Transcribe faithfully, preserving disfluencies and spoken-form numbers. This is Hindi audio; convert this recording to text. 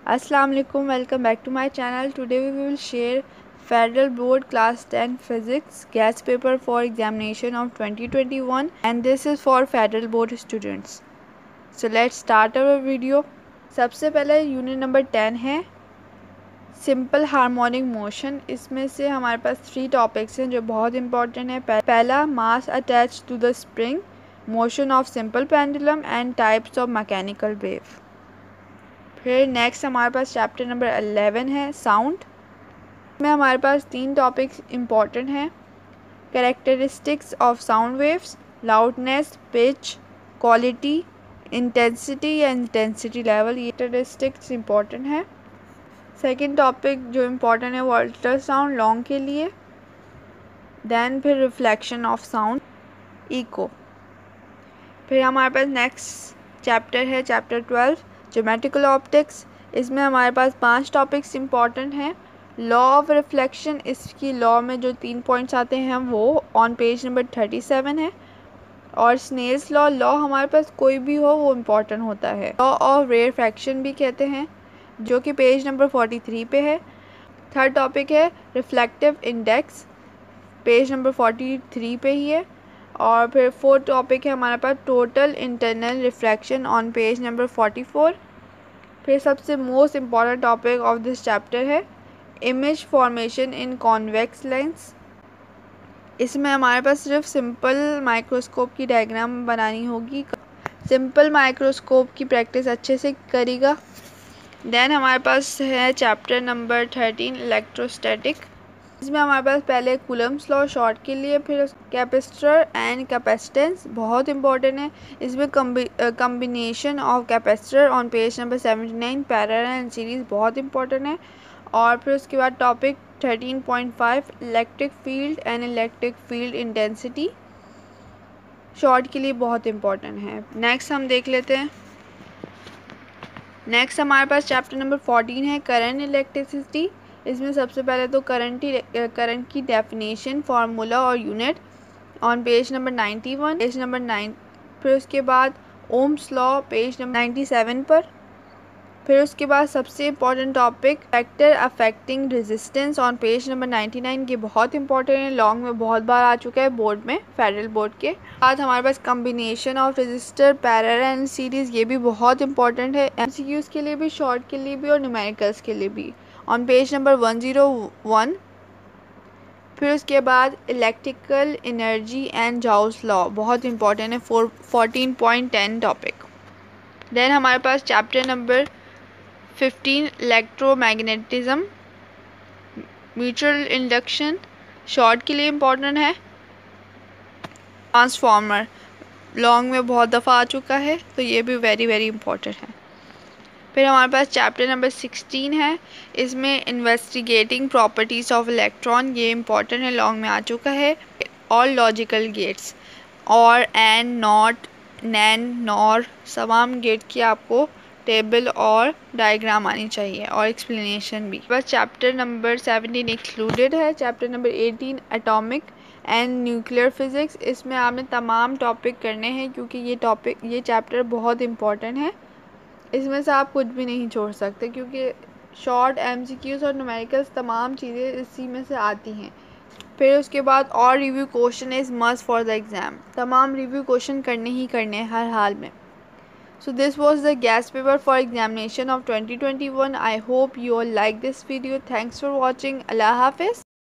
Assalamu alaikum, welcome back to my channel. Today we will share Federal Board Class ten Physics gas paper for examination of twenty twenty-one, and this is for Federal Board students. So let's start our video. सबसे पहले यूनिट नंबर टेन है सिंपल हार्मोनिक मोशन। इसमें से हमारे पास थ्री टॉपिक्स हैं जो बहुत इंपॉर्टेंट है। पहला mass attach to the spring, motion of simple pendulum and types of mechanical wave. फिर नेक्स्ट हमारे पास चैप्टर नंबर अलेवन है साउंड। में हमारे पास तीन टॉपिक्स इम्पॉर्टेंट हैं, characteristics of sound waves, loudness, pitch, quality, intensity या इंटेंसिटी लेवल, ये कैरेक्टरिस्टिक्स इम्पॉर्टेंट है। सेकंड टॉपिक जो इम्पॉर्टेंट है वो अल्ट्रासाउंड लॉन्ग के लिए। देन फिर रिफ्लेक्शन ऑफ साउंड, इको। फिर हमारे पास नेक्स्ट चैप्टर है चैप्टर ट्वेल्व ज्योमेट्रिकल ऑप्टिक्स। इसमें हमारे पास पांच टॉपिक्स इम्पॉर्टेंट हैं। लॉ ऑफ रिफ्लेक्शन, इसकी लॉ में जो तीन पॉइंट्स आते हैं वो on page number thirty seven है। और स्नेल्स लॉ, लॉ हमारे पास कोई भी हो वो इम्पॉर्टेंट होता है। लॉ ऑफ रेयरफैक्शन भी कहते हैं, जो कि पेज नंबर फोर्टी थ्री पे है। थर्ड टॉपिक है reflective index, page number forty three पे ही है। और फिर फोर्थ टॉपिक है हमारे पास total internal refraction on page number forty four. फिर सबसे most important topic of this chapter है image formation in convex lens. इसमें हमारे पास सिर्फ सिंपल माइक्रोस्कोप की डायग्राम बनानी होगी। सिंपल माइक्रोस्कोप की प्रैक्टिस अच्छे से करेगा। देन हमारे पास है चैप्टर नंबर थर्टीन इलेक्ट्रोस्टैटिक। इसमें हमारे पास पहले कूलम्स लॉ शॉर्ट के लिए, फिर कैपेसिटर एंड कैपेसिटेंस बहुत इंपॉर्टेंट है। इसमें combination of capacitor on page number seventy nine, parallel and series बहुत इंपॉर्टेंट है। और फिर उसके बाद topic thirteen point five electric field and electric field intensity short के लिए बहुत इंपॉर्टेंट है। नेक्स्ट हम देख लेते हैं। नेक्स्ट हमारे पास चैप्टर नंबर फोर्टीन है करंट इलेक्ट्रिसिटी। इसमें सबसे पहले तो करंट करंट की डेफिनेशन, फार्मूला और unit on page number ninety one, page number nine. फिर उसके बाद Ohm's law page number ninety seven पर। फिर उसके बाद सबसे important topic factor affecting resistance on page number ninety nine, ये बहुत इंपॉर्टेंट है, लॉन्ग में बहुत बार आ चुका है बोर्ड में, फेडरल बोर्ड के। बाद हमारे पास combination of resistor, parallel and series, ये भी बहुत इंपॉर्टेंट है एमसीक्यूज के लिए भी, शॉर्ट के लिए भी और न्यूमेरिकल्स के लिए भी, on page number one zero one. फिर उसके बाद electrical energy and Joule's law बहुत इंपॉर्टेंट है, four fourteen point ten topic. Then हमारे पास chapter number fifteen electromagnetism, mutual induction short के लिए इम्पॉर्टेंट है। ट्रांसफार्मर लॉन्ग में बहुत दफ़ा आ चुका है, तो ये भी वेरी वेरी इंपॉर्टेंट है। फिर हमारे पास चैप्टर नंबर सिक्सटीन है, इसमें इन्वेस्टिगेटिंग प्रॉपर्टीज़ ऑफ इलेक्ट्रॉन, ये इंपॉर्टेंट है, लॉन्ग में आ चुका है। और logical gates, or and, not, NAND, NOR, तमाम गेट की आपको टेबल और डायग्राम आनी चाहिए और एक्सप्लेनेशन भी। बस चैप्टर नंबर सेवनटीन इंक्लूडेड है। Chapter number eighteen atomic and nuclear physics, इसमें आपने तमाम टॉपिक करने हैं क्योंकि ये टॉपिक ये चैप्टर बहुत इंपॉर्टेंट है। इसमें से आप कुछ भी नहीं छोड़ सकते क्योंकि शॉर्ट, एमसीक्यूज और न्यूमेरिकल्स तमाम चीज़ें इसी में से आती हैं। फिर उसके बाद और review question is must for the exam, तमाम रिव्यू क्वेश्चन करने ही करने हैं हर हाल में। So this was the gas paper for examination of twenty twenty-one. I hope you all like this video. Thanks for watching. Allah Hafiz.